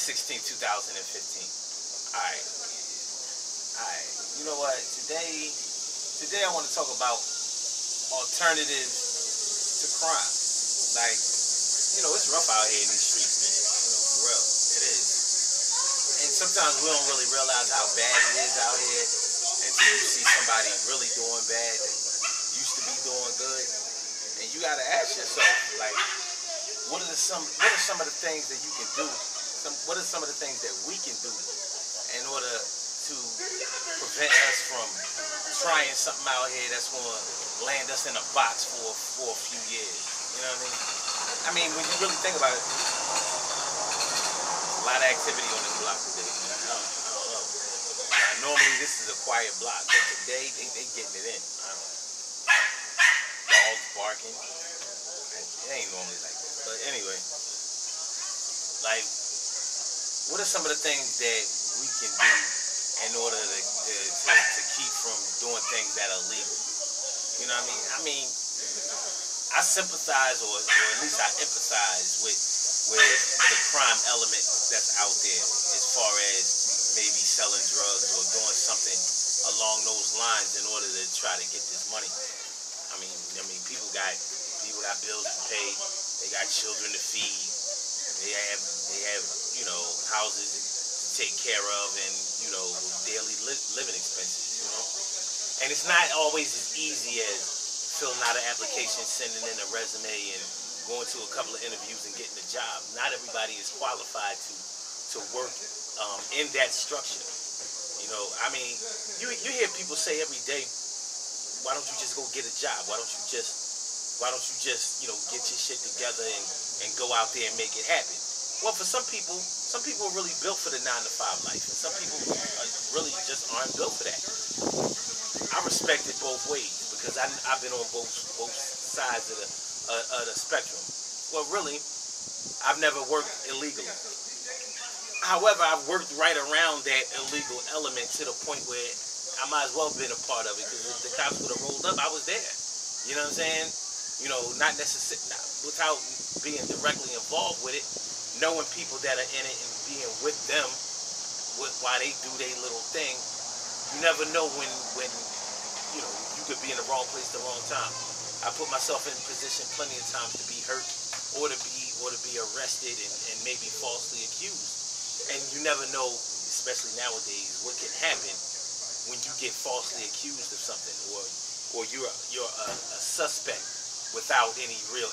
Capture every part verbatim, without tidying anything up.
sixteenth, two thousand fifteen. Alright. Alright. You know what? Today, today I want to talk about alternatives to crime. Like, you know, it's rough out here in these streets, man. You know, for real. It is. And sometimes we don't really realize how bad it is out here until you see somebody really doing bad that used to be doing good. And you gotta ask yourself, like, what are the some what are some of the things that you can do? Some what are some of the things that we can do in order to prevent us from trying something out here that's gonna land us in a box for for a few years? You know what I mean? I mean, when you really think about it, a lot of activity on this block today. Man. I don't, I don't know. Now, normally this is a quiet block, but today they they getting it in. I don't know. Dogs barking. It ain't normally like that. But anyway, like, what are some of the things that we can do in order to to, to, to keep from doing things that are legal? You know what I mean? I mean, I sympathize, or, or at least I empathize with with the crime element that's out there, as far as maybe selling drugs or doing something along those lines in order to try to get this money. I mean, I mean, people got people got bills to pay. They got children to feed. They have they have you know houses to take care of, and you know daily li living expenses. You know, and it's not always as easy as filling out an application, sending in a resume, and going to a couple of interviews and getting a job. Not everybody is qualified to to work um, in that structure. You know, I mean, you you hear people say every day, why don't you just go get a job? Why don't you just, why don't you just, you know, get your shit together and, and go out there and make it happen? Well, for some people, some people are really built for the nine to five life, and some people are really just aren't built for that. I respect it both ways because I, I've been on both both sides of the uh, of the spectrum. Well, really, I've never worked illegally. However, I've worked right around that illegal element to the point where I might as well have been a part of it, because if the cops would have rolled up, I was there. You know what I'm saying? You know, not necessarily, without being directly involved with it, knowing people that are in it and being with them with, while they do their little thing. You never know when, when, you know, you could be in the wrong place at the wrong time. I put myself in position plenty of times to be hurt or to be or to be arrested and, and maybe falsely accused. And you never know, especially nowadays, what can happen when you get falsely accused of something, or or you're you're a, a suspect without any real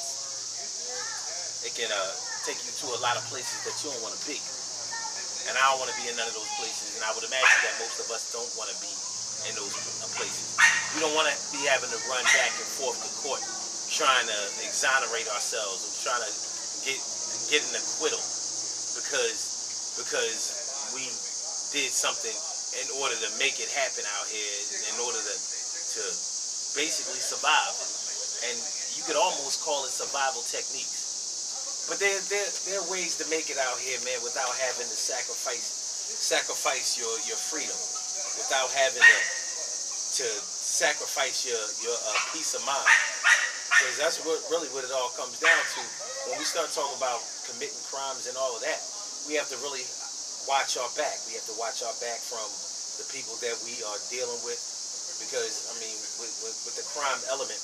evidence. It can uh, take you to a lot of places that you don't want to be. And I don't want to be in none of those places, and I would imagine that most of us don't want to be in those uh, places. We don't want to be having to run back and forth to court trying to exonerate ourselves or trying to get get an acquittal because because we did something in order to make it happen out here, in order to to basically survive. And, and you could almost call it survival techniques. But there, there, there are ways to make it out here, man, without having to sacrifice sacrifice your, your freedom, without having to, to sacrifice your, your uh, peace of mind. Because that's what, really what it all comes down to. When we start talking about committing crimes and all of that, we have to really watch our back. We have to watch our back from the people that we are dealing with, because I mean, with, with, with the crime element,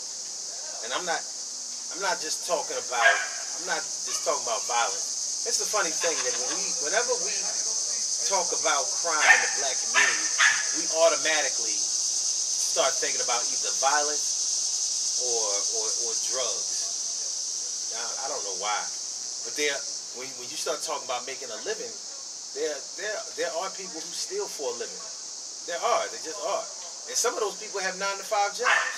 and I'm not, I'm not just talking about, I'm not just talking about violence. It's the funny thing that when we, whenever we talk about crime in the black community, we automatically start thinking about either violence or or, or drugs. Now, I don't know why, but there. When, when you start talking about making a living, there, there, there are people who steal for a living. There are. They just are. And some of those people have nine to five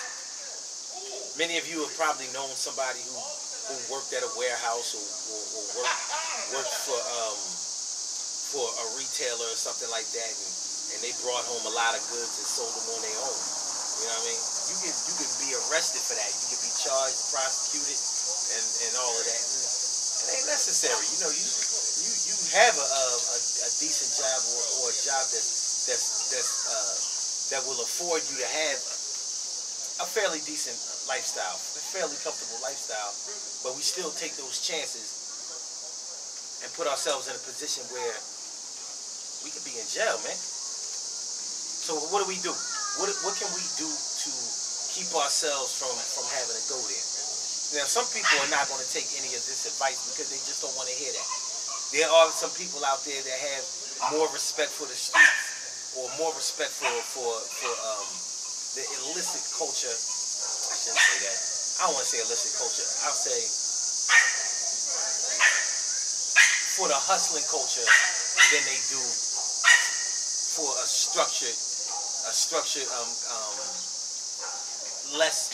jobs. Many of you have probably known somebody who, who worked at a warehouse or, or, or worked, worked for um, for a retailer or something like that, and, and they brought home a lot of goods and sold them on their own. You know what I mean? You can you can be arrested for that. You can be charged, prosecuted, and, and all of that. And, it ain't necessary, you know. You you you have a a, a decent job or, or a job that's that's that's uh, that will afford you to have a fairly decent lifestyle, a fairly comfortable lifestyle. But we still take those chances and put ourselves in a position where we could be in jail, man. So what do we do? What what can we do to keep ourselves from, from having to go there? Now, some people are not going to take any of this advice because they just don't want to hear that. There are some people out there that have more respect for the streets or more respect for for for um, the illicit culture. I shouldn't say that. I don't want to say illicit culture. I'll say for the hustling culture than they do for a structured, a structured, um, um, less,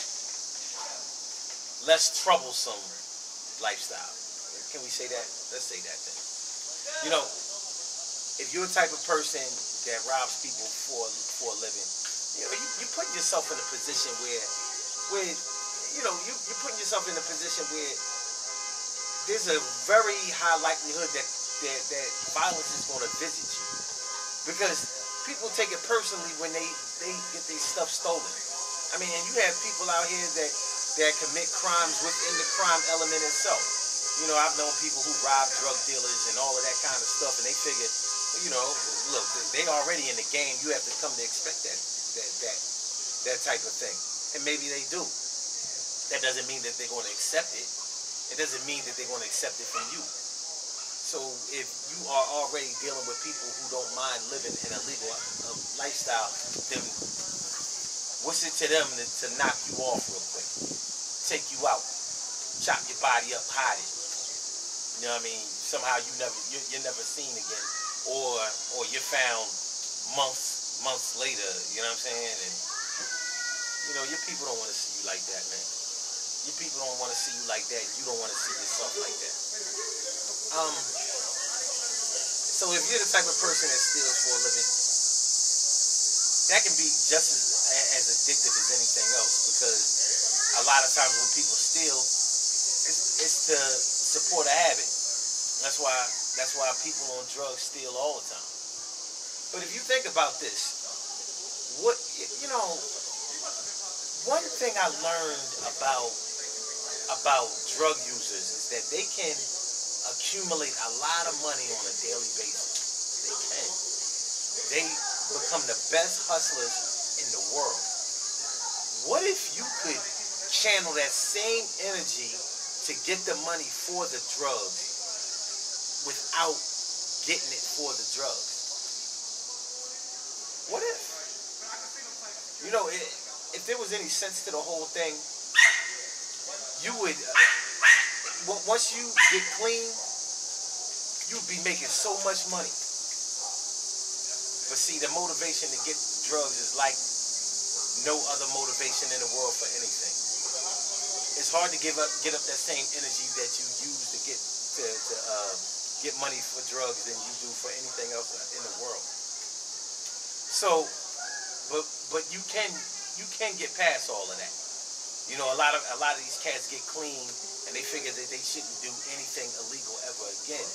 less troublesome lifestyle. Can we say that? Let's say that then. You know, if you're a type of person that robs people for for a living, you know, you, you put yourself in a position where, where, you know, you you're putting yourself in a position where there's a very high likelihood that that, that violence is going to visit you, because people take it personally when they they get their stuff stolen. I mean, and you have people out here that that commit crimes within the crime element itself. You know, I've known people who rob drug dealers and all of that kind of stuff, and they figure, you know, look, they already in the game. You have to come to expect that that that that type of thing, and maybe they do. That doesn't mean that they're going to accept it. It doesn't mean that they're going to accept it from you. So if you are already dealing with people who don't mind living an illegal uh, lifestyle, then what's it to them to, to knock you off real quick, take you out, chop your body up, hide it? You know what I mean? Somehow you never you're, you're never seen again, or or you're found months months later. You know what I'm saying? And you know, your people don't want to see you like that, man. Your people don't want to see you like that. You don't want to see yourself like that. Um. So if you're the type of person that steals for a living, that can be just as, as addictive as anything else, because a lot of times when people steal, it's, it's to support a habit. That's why that's why people on drugs steal all the time. But if you think about this, what you know, one thing I learned about about drug users is that they can accumulate a lot of money on a daily basis. They can. They become the best hustlers in the world. What if you could channel that same energy to get the money for the drugs without getting it for the drugs? What if? You know, it, if there was any sense to the whole thing, you would, uh, once you get clean, you'd be making so much money. But see, the motivation to get drugs is like no other motivation in the world for anything. It's hard to give up, get up that same energy that you use to get to, to uh, get money for drugs than you do for anything else in the world. So, but but you can you can get past all of that. You know, a lot of a lot of these cats get clean and they figure that they shouldn't do anything illegal ever again.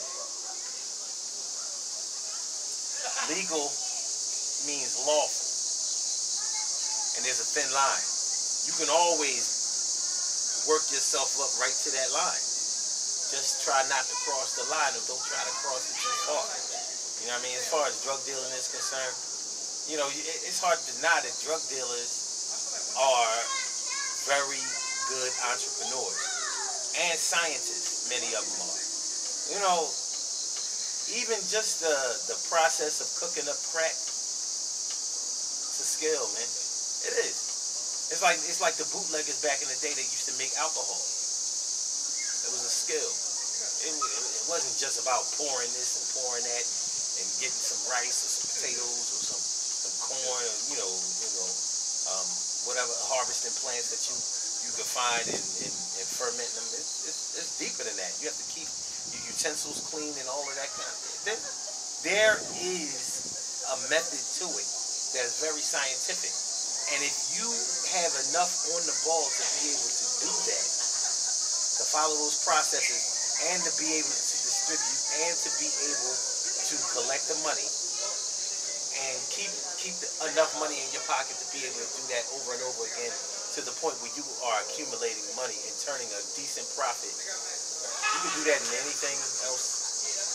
Legal means lawful, and there's a thin line. You can always work yourself up right to that line. Just try not to cross the line, or don't try to cross it too far. You know what I mean? As far as drug dealing is concerned, you know, it's hard to deny that drug dealers are very good entrepreneurs and scientists. Many of them are. You know, even just the the process of cooking up crack, it's a skill, man. It is. It's like it's like the bootleggers back in the day that used to make alcohol. It was a skill. It, it wasn't just about pouring this and pouring that and getting some rice or some potatoes or some some corn, or, you know, you know, um, whatever harvesting plants that you you can find and, and, and fermenting them. It's, it's it's deeper than that. You have to keep your utensils clean and all of that kind of thing. There, there is a method to it that is very scientific. And if you have enough on the ball to be able to do that, to follow those processes, and to be able to distribute, and to be able to collect the money, and keep keep the, enough money in your pocket to be able to do that over and over again, to the point where you are accumulating money and turning a decent profit, you can do that in anything else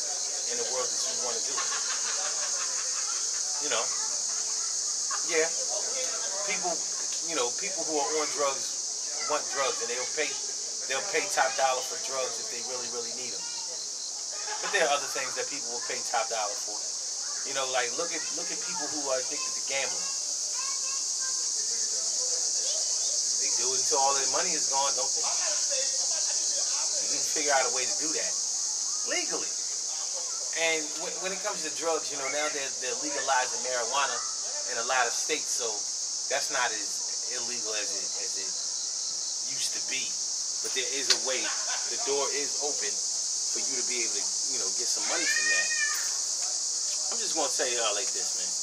in the world that you want to do. You know, yeah, people, you know, people who are on drugs want drugs, and they'll pay, they'll pay top dollar for drugs if they really, really need them. But there are other things that people will pay top dollar for. You know, like look at look at people who are addicted to gambling. They do it until all their money is gone, don't they? You can figure out a way to do that legally. And when, when it comes to drugs, you know, now they're, they're legalizing marijuana in a lot of states, so that's not as illegal as it as it used to be. But there is a way. The door is open for you to be able to, you know, get some money from that. I'm just gonna tell y'all like this, man.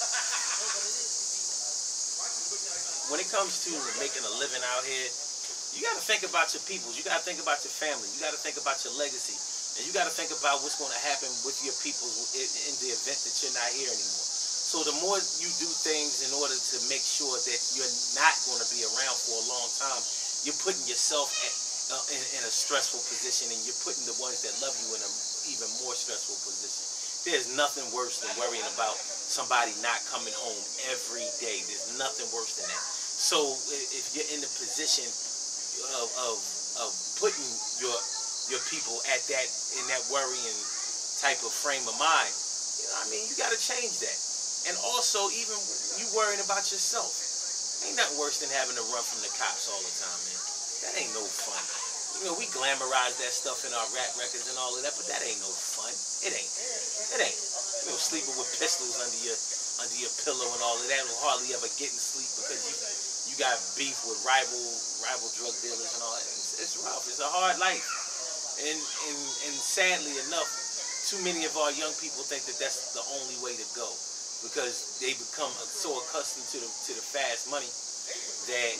When it comes to making a living out here, you gotta think about your people. You gotta think about your family. You gotta think about your legacy. And you got to think about what's going to happen with your people in the event that you're not here anymore. So the more you do things in order to make sure that you're not going to be around for a long time, you're putting yourself at, uh, in, in a stressful position, and you're putting the ones that love you in an even more stressful position. There's nothing worse than worrying about somebody not coming home every day. There's nothing worse than that. So if you're in the position of, of, of putting your your people at that, in that worrying type of frame of mind, you know what I mean? You got to change that. And also, even you worrying about yourself. Ain't nothing worse than having to run from the cops all the time, man. That ain't no fun. You know, we glamorize that stuff in our rap records and all of that, but that ain't no fun. It ain't. It ain't. You know, sleeping with pistols under your under your pillow and all of that will hardly ever get in sleep because you you got beef with rival rival drug dealers and all that. It's, it's rough. It's a hard life. And, and and sadly enough, too many of our young people think that that's the only way to go, because they become so accustomed to the to the fast money that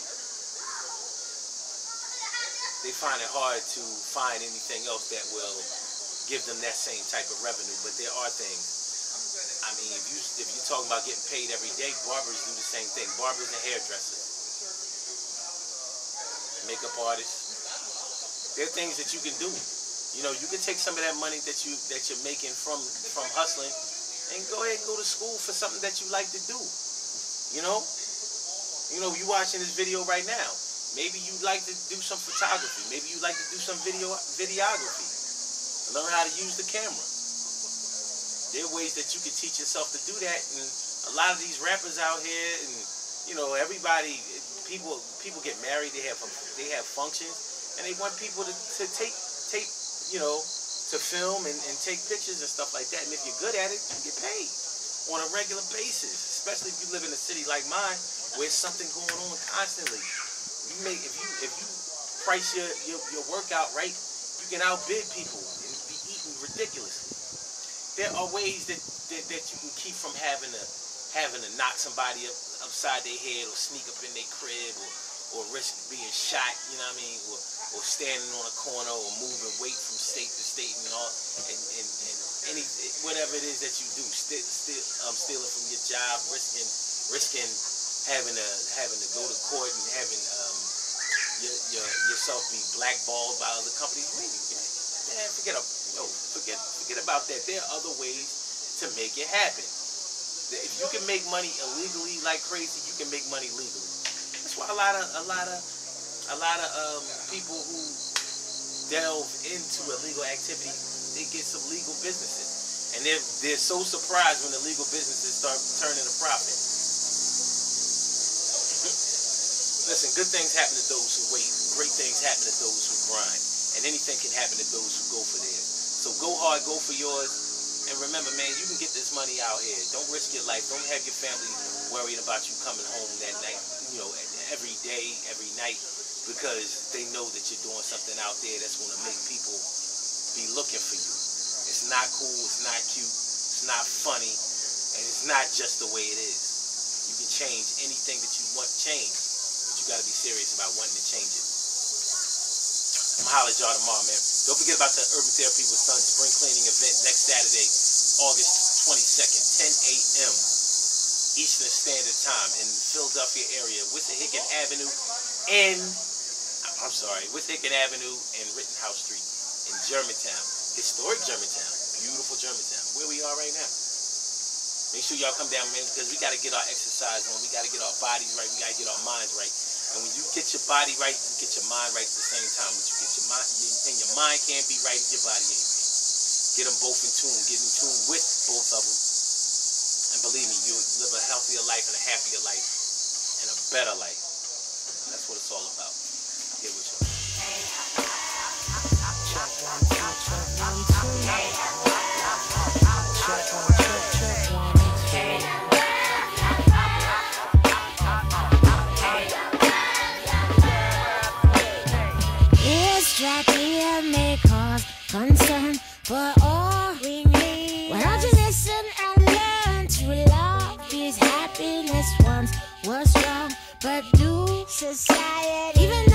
they find it hard to find anything else that will give them that same type of revenue. But there are things. I mean, if you if you're talking about getting paid every day, barbers do the same thing. Barbers and hairdressers, makeup artists. There are things that you can do. You know, you can take some of that money that you that you're making from from hustling and go ahead and go to school for something that you like to do. You know, you know, you watching this video right now. Maybe you like to do some photography. Maybe you like to do some video videography. Learn how to use the camera. There are ways that you can teach yourself to do that. And a lot of these rappers out here, and you know, everybody, people people get married. They have they have functions. And they want people to, to take, take, you know, to film and, and take pictures and stuff like that. And if you're good at it, you get paid on a regular basis. Especially if you live in a city like mine, where there's something going on constantly. You make if you if you price your, your, your workout right, you can outbid people and be eating ridiculously. There are ways that, that, that you can keep from having to having to knock somebody up upside their head or sneak up in their crib or or risk being shot, you know what I mean, or, or standing on a corner or moving weight from state to state and all, and, and, and any whatever it is that you do, still, still, um, stealing from your job, risking, risking having to having to go to court and having um, your, your yourself be blackballed by other companies. Man, man, forget no, forget forget about that. There are other ways to make it happen. If you can make money illegally like crazy, you can make money legally. That's why a lot of a lot of a lot of um, people who delve into illegal activity, they get some legal businesses, and they're they're so surprised when the legal businesses start turning a profit. Listen, good things happen to those who wait. Great things happen to those who grind, and anything can happen to those who go for theirs. So go hard, go for yours. And remember, man, you can get this money out here. Don't risk your life. Don't have your family worried about you coming home that night, you know, every day, every night, because they know that you're doing something out there that's going to make people be looking for you. It's not cool. It's not cute. It's not funny. And it's not just the way it is. You can change anything that you want changed, but you got to be serious about wanting to change it. I'm holler at y'all tomorrow, man. Don't forget about the Urban Therapy with Sun spring cleaning event next Saturday, August twenty-second, ten A M Eastern Standard Time in the Philadelphia area, Wissahickon Avenue and, I'm sorry, Wissahickon Avenue and Rittenhouse Street in Germantown, historic Germantown. beautiful Germantown, where we are right now. Make sure y'all come down, man, because we got to get our exercise on. We got to get our bodies right. We got to get our minds right. And when you get your body right, you get your mind right at the same time. When you get your mind, and your mind can't be right if your body ain't right. Get them both in tune. Get in tune with both of them. And believe me, you'll live a healthier life and a happier life and a better life. That's what it's all about. Here with you. Check one, two, check one, two. Check one, check, check one, two. It's Jackie and may cause concern for all we need. Why don't you listen and learn to love? These happiness once was wrong, but do society even